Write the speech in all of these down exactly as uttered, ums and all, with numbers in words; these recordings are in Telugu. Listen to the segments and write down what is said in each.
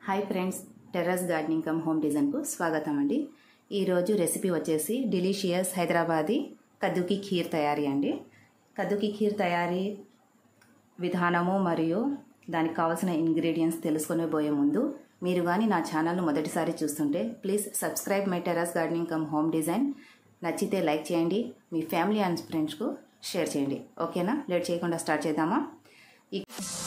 Hi friends, terrace gardening cum home డిజైన్కు స్వాగతం అండి. ఈరోజు రెసిపీ వచ్చేసి డెలిషియస్ హైదరాబాదీ కద్దుకి ఖీర్ తయారీ అండి. కద్దుకి ఖీర్ తయారీ విధానము మరియు దానికి కావాల్సిన ఇంగ్రీడియంట్స్ తెలుసుకునే పోయే ముందు మీరు కానీ నా ఛానల్ను మొదటిసారి చూస్తుంటే please subscribe my terrace gardening cum home design. నచ్చితే లైక్ చేయండి, మీ ఫ్యామిలీ అండ్ ఫ్రెండ్స్కు షేర్ చేయండి. ఓకేనా? లేట్ చేయకుండా స్టార్ట్ చేద్దామా? ఈ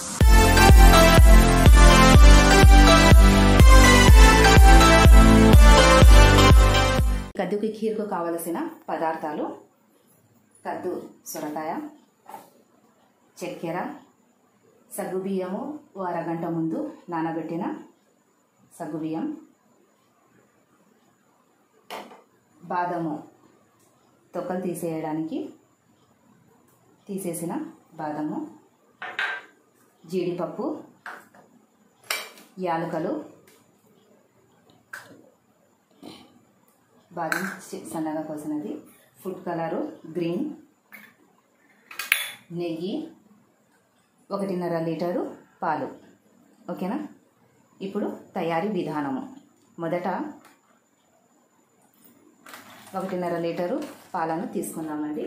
కద్దుకి ఖీర్కు కావలసిన పదార్థాలు: కద్దు సొరకాయ, చక్కెర, సగ్గుబియ్యము ఓ అరగంట ముందు నానబెట్టిన సగ్గుబియ్యం, బాదము తొక్కలు తీసేయడానికి తీసేసిన బాదము, జీడిపప్పు, యాలకులు, బాదం సన్నగా కోసినది, ఫుడ్ కలరు గ్రీన్, నెయ్యి, ఒకటిన్నర లీటరు పాలు. ఓకేనా? ఇప్పుడు తయారీ విధానము. మొదట ఒకటిన్నర లీటరు పాలను తీసుకుందామండి.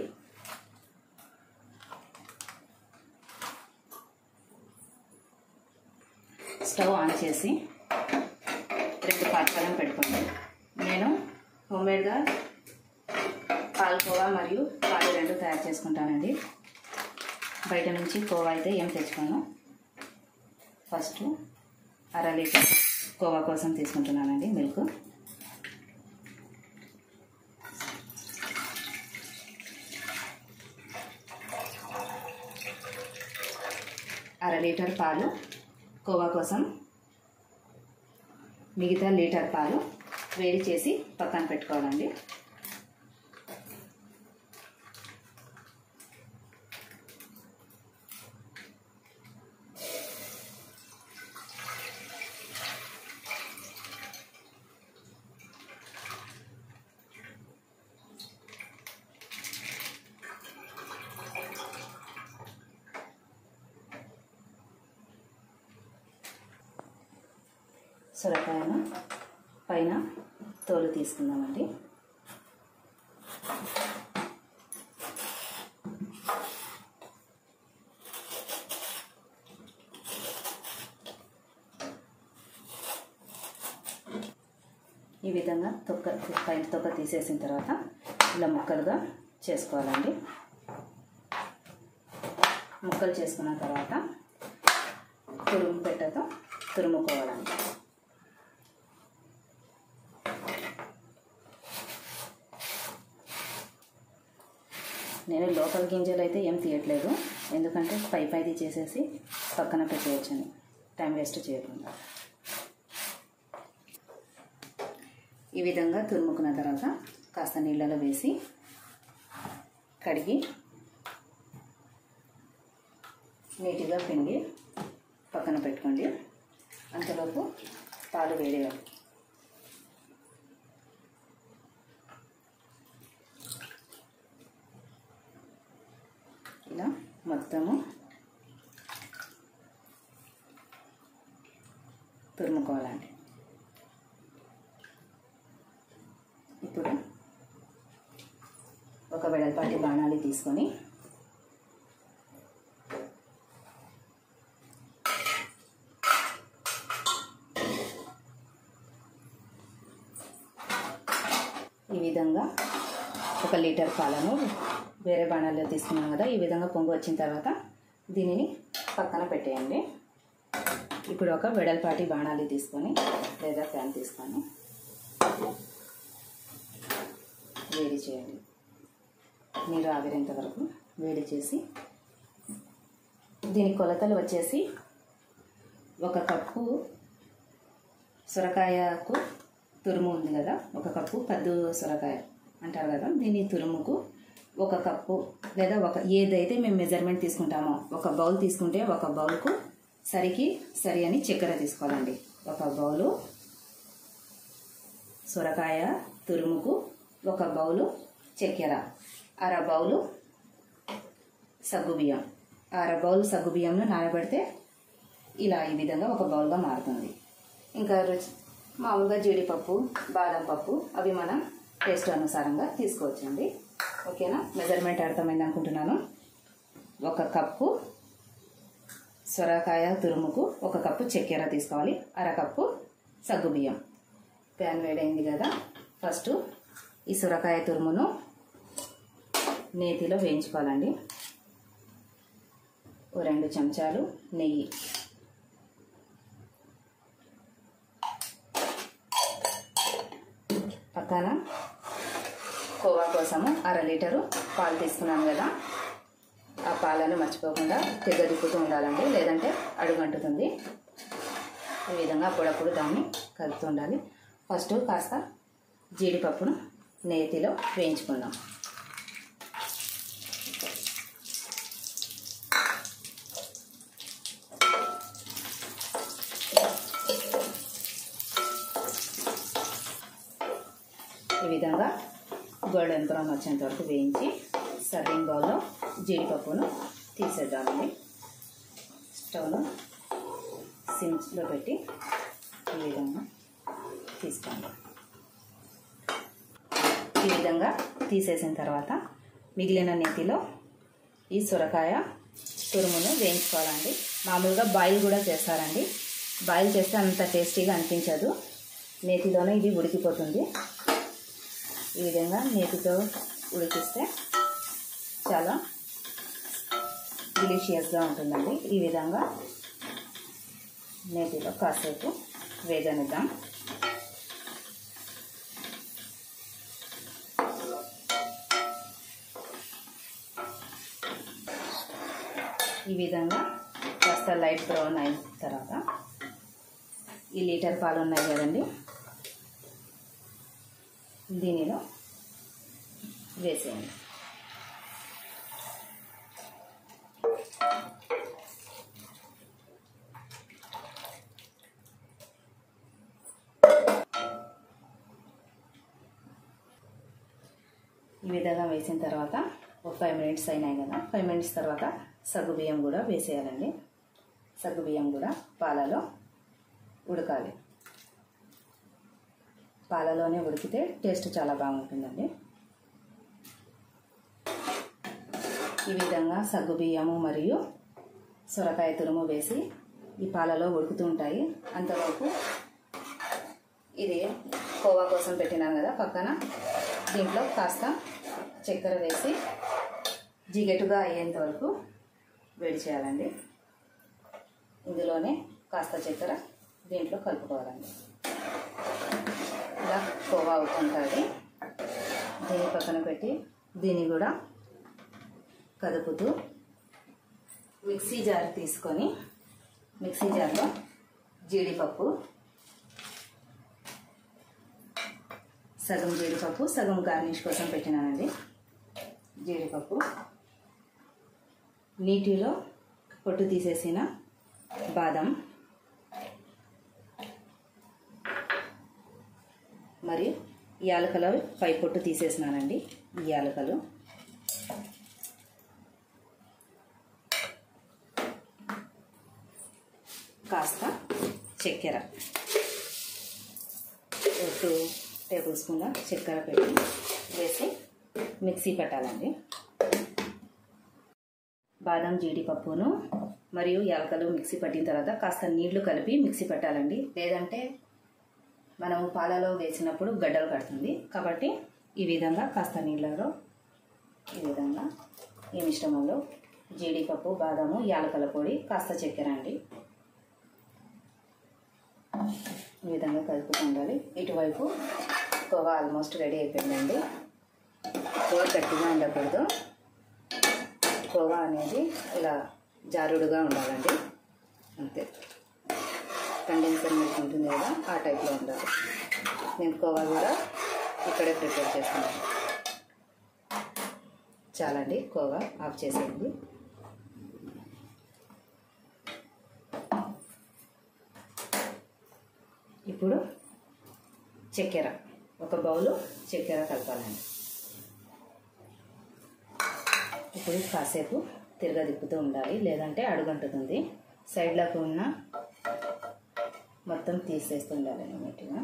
స్టవ్ ఆన్ చేసి రెండు పాత్రలను పెట్టుకోండి. నేను హోమ్మేడ్గా పాలకోవా మరియు పాలు రెండు తయారు చేసుకుంటానండి. బయట నుంచి కోవా అయితే ఏం తెచ్చుకోను. ఫస్ట్ అర లీటర్ కోవా కోసం తీసుకుంటున్నానండి మిల్క్. అర లీటర్ పాలు కోవా కోసం, మిగతా లీటర్ పాలు వేడి చేసి పక్కన పెట్టుకోవాలండి. సొరకాయను పైన తోలు తీసుకుందామండి. ఈ విధంగా తొక్క పైన తొక్క తీసేసిన తర్వాత ఇలా ముక్కలుగా చేసుకోవాలండి. ముక్కలు చేసుకున్న తర్వాత తురుము పెట్టతో తురుముకోవాలండి. నేను లోపల గింజలు అయితే ఏం తీయట్లేదు, ఎందుకంటే పై పైది చేసేసి పక్కన పెట్టేయచ్చని, టైం వేస్ట్ చేయకుండా. ఈ విధంగా తురుముకున్న తర్వాత కాస్త నీళ్ళలో వేసి కడిగి నీట్గా పిండి పక్కన పెట్టుకోండి. అంతలోపు పాలు వేడేయాలి. ఇలా మొత్తము తురుముకోవాలండి. ఇప్పుడు ఒక వెడల్పాటి బాణాలి తీసుకొని ఈ విధంగా ఒక లీటర్ పాలను వేరే బాణాల్లో తీసుకున్నాం కదా, ఈ విధంగా పొంగు వచ్చిన తర్వాత దీనిని పక్కన పెట్టేయండి. ఇప్పుడు ఒక వెడల్పాటి బాణాలి తీసుకొని లేదా ప్యాన్ తీసుకొని వేడి చేయండి. నీరు ఆవిరేంత వరకు వేడి చేసి దీని కొలతలు వచ్చేసి ఒక కప్పు సొరకాయకు తురుము ఉంది కదా, ఒక కప్పు కద్దు సొరకాయ అంటారు కదా, దీని తురుముకు ఒక కప్పు లేదా ఒక ఏదైతే మేము మెజర్మెంట్ తీసుకుంటామో ఒక బౌల్ తీసుకుంటే ఒక బౌల్కు సరికి సరి అని చక్కెర తీసుకోవాలండి. ఒక బౌలు సొరకాయ తురుముకు ఒక బౌలు చక్కెర, అర బౌలు సగ్గుబియ్యం. అర బౌల్ సగ్గుబియ్యంను నానబెడితే ఇలా ఈ విధంగా ఒక బౌల్గా మారుతుంది. ఇంకా రుచి మామూలుగా జీడిపప్పు, బాదం పప్పు అవి మనం టేస్ట్ అనుసారంగా తీసుకోవచ్చండి. ఓకేనా? మెజర్మెంట్ అర్థమైంది అనుకుంటున్నాను. ఒక కప్పు సొరకాయ తురుముకు ఒక కప్పు చక్కెర తీసుకోవాలి, అరకప్పు సగ్గుబియ్యం. ప్యాన్ వేడైంది కదా, ఫస్ట్ ఈ సొరకాయ తురుమును నేతిలో వేయించుకోవాలండి. ఓ రెండు చెంచాలు నెయ్యి, పక్కన కోవా కోసము అర లీటరు పాలు తీసుకున్నాను కదా, ఆ పాలను మర్చిపోకుండా తెగ తిప్పుతూ ఉండాలండి, లేదంటే అడుగంటుతుంది. ఈ విధంగా అప్పుడప్పుడు దాన్ని కలుపుతూ ఉండాలి. ఫస్ట్ కాస్త జీడిపప్పును నేతిలో వేయించుకుందాం. ఈ విధంగా గోల్డెన్ బ్రౌన్ వచ్చేంత వరకు వేయించి సర్వింగ్ బౌల్లో జీడిపప్పును తీసేద్దామండి. స్టవ్ను సిమ్లో పెట్టి ఈ విధంగా తీసుకోండి. ఈ విధంగా తీసేసిన తర్వాత మిగిలిన నేతిలో ఈ సొరకాయ తురుమును వేయించుకోవాలండి. మామూలుగా బాయిల్ కూడా చేస్తారండి. బాయిల్ చేస్తే అంత టేస్టీగా అనిపించదు, నేతిలోనే ఇది ఉడికిపోతుంది. ఈ విధంగా నేతితో ఉడికిస్తే చాలా డిలీషియస్గా ఉంటుందండి. ఈ విధంగా నేతిలో కాసేపు వేగనిద్దాం. ఈ విధంగా కాస్త లైట్ బ్రౌన్ అయిన తర్వాత ఈ లీటర్ పాలు ఉన్నాయి కదండి, దీనిలో వేసేయండి. ఈ విధంగా వేసిన తర్వాత ఒక ఫైవ్ మినిట్స్ అయినాయి కదా, ఫైవ్ మినిట్స్ తర్వాత సగ్గుబియ్యం కూడా వేసేయాలండి. సగ్గుబియ్యం కూడా పాలలో ఉడకాలి. పాలలోనే ఉడికితే టేస్ట్ చాలా బాగుంటుందండి. ఈ విధంగా సగ్గుబియ్యము మరియు సొరకాయ తురుము వేసి ఈ పాలలో ఉడుకుతూ ఉంటాయి. అంతవరకు ఇది కోవా కోసం పెట్టినాను కదా పక్కన, దీంట్లో కాస్త చక్కెర వేసి జిగేటుగా అయ్యేంత వరకు వేడి చేయాలండి. ఇందులోనే కాస్త చక్కెర దీంట్లో కలుపుకోవాలండి. ఇలా కోవా అవుతుంటుంది. దీన్ని పక్కన పెట్టి దీన్ని కూడా కదుపుతూ మిక్సీ జార్ తీసుకొని మిక్సీ జార్లో జీడిపప్పు, సగం జీడిపప్పు సగం గార్నిష్ కోసం పెట్టినానండి. జీడిపప్పు, నీటిలో పొట్టు తీసేసిన బాదం మరియు యాలకలు పై పొట్టు తీసేసినానండి. ఈ యాలకలు, కాస్త చక్కెర, టూ టేబుల్ స్పూన్ల చక్కెర పెట్టి వేసి మిక్సీ పెట్టాలండి. బాదం, జీడిపప్పును మరియు యాలకలు మిక్సీ పట్టిన తర్వాత కాస్త నీళ్లు కలిపి మిక్సీ పెట్టాలండి, లేదంటే మనం పాలలో వేసినప్పుడు గడ్డలు కడుతుంది. కాబట్టి ఈ విధంగా కాస్త నీళ్ళలో ఈ విధంగా ఈ మిశ్రమంలో జీడిపప్పు, బాదాము, యాలకల పొడి, కాస్త చక్కెర అండి ఈ విధంగా కలుపుతూ ఉండాలి. ఇటువైపు కోవా ఆల్మోస్ట్ రెడీ అయిపోయిందండి. కోవా గట్టిగా ఉండకూడదు, కోవా అనేది ఇలా జారుడుగా ఉండాలండి, అంతే. కండెన్సర్ మిల్క్ ఉంటుంది కదా, ఆ టైప్లో ఉండాలి. నేను కోవా కూడా ఇక్కడే ప్రిపేర్ చేస్తున్నాను. చాలండి, కోవా ఆఫ్ చేసేయండి. ఇప్పుడు చక్కెర, ఒక బౌలు చక్కెర కలపాలండి. ఇప్పుడు కాసేపు తిరగదిప్పుతూ ఉండాలి, లేదంటే అడుగంటుతుంది. సైడ్లకు ఉన్న మొత్తం తీసేస్తుండాలి నీట్గా.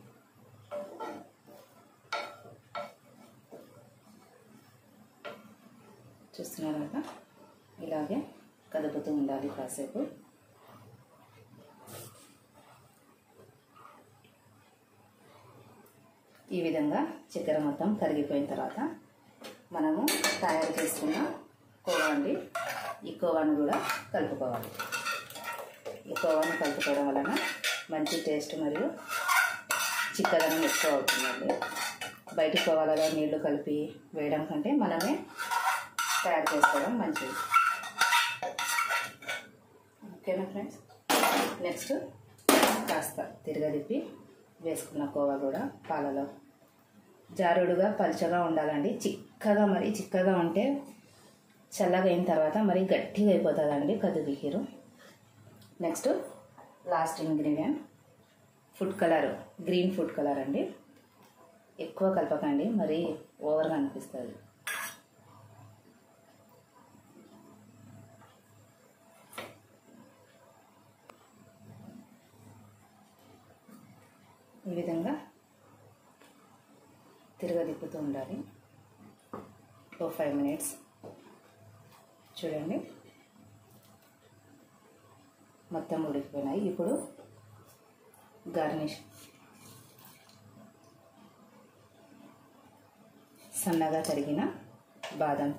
చూస్తున్నారు కదా, ఇలాగే కదుపుతూ ఉండాలి కాసేపు. ఈ విధంగా చక్కెర మొత్తం కరిగిపోయిన తర్వాత మనము తయారు చేసుకున్న కోవా అండి, ఈ కోవాను కూడా కలుపుకోవాలి. ఈ కోవాను కలుపుకోవడం వలన మంచి టేస్ట్ మరియు చిక్కదనం ఎక్కువ అవుతుందండి. బయట కోవాలలో నీళ్లు కలిపి వేయడం కంటే మనమే తయారు చేసుకోవడం మంచిది. ఓకేనా ఫ్రెండ్స్, నెక్స్ట్ కాస్త తిరగదిప్పి వేసుకున్న కోవా కూడా పాలలో జారుడుగా పలుచగా ఉండాలండి. చిక్కగా మరి చిక్కగా ఉంటే చల్లగా అయిన తర్వాత మరి గట్టిగా అయిపోతుందండి కద్దుకి ఖీరు. Next last ingredient food colour, green food colour అండి. ఎక్కువ కలపకండి, మరి ఓవర్గా అనిపిస్తుంది. ఈ విధంగా తిరగదిప్పుతూ ఉండాలి ఓ ఫైవ్ మినిట్స్. చూడండి మొత్తం ఉడికిపోయినాయి. ఇప్పుడు గార్నిష్ సన్నగా తరిగిన బాదం,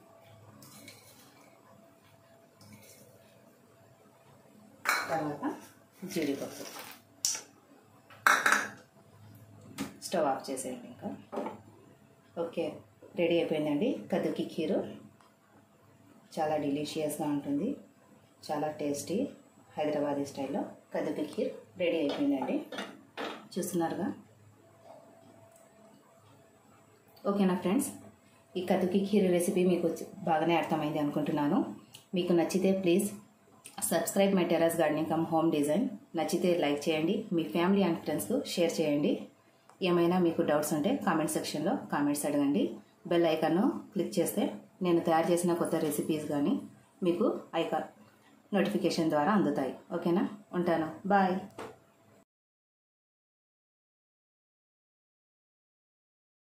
తర్వాత జీడిపప్పు. స్టవ్ ఆఫ్ చేసేయండి. ఇంకా ఓకే, రెడీ అయిపోయిందండి కద్దుకి ఖీరు. చాలా డెలిషియస్గా ఉంటుంది, చాలా టేస్టీ హైదరాబాదీ స్టైల్లో కద్దుకి ఖీర్ రెడీ అయిపోయిందండి. చూస్తున్నారుగా. ఓకేనా ఫ్రెండ్స్, ఈ కద్దుకి ఖీర్ రెసిపీ మీకు బాగానే అర్థమైంది అనుకుంటున్నాను. మీకు నచ్చితే please subscribe my terrace gardening cum home design. నచ్చితే లైక్ చేయండి, మీ ఫ్యామిలీ అండ్ ఫ్రెండ్స్కు షేర్ చేయండి. ఏమైనా మీకు డౌట్స్ ఉంటే కామెంట్ సెక్షన్లో కామెంట్స్ అడగండి. బెల్ ఐకాన్ను క్లిక్ చేస్తే నేను తయారు చేసిన కొత్త రెసిపీస్ కానీ మీకు ఐకాన్ నోటిఫికేషన్ ద్వారా అందుతాయి. ఓకేనా, ఉంటాను, బాయ్.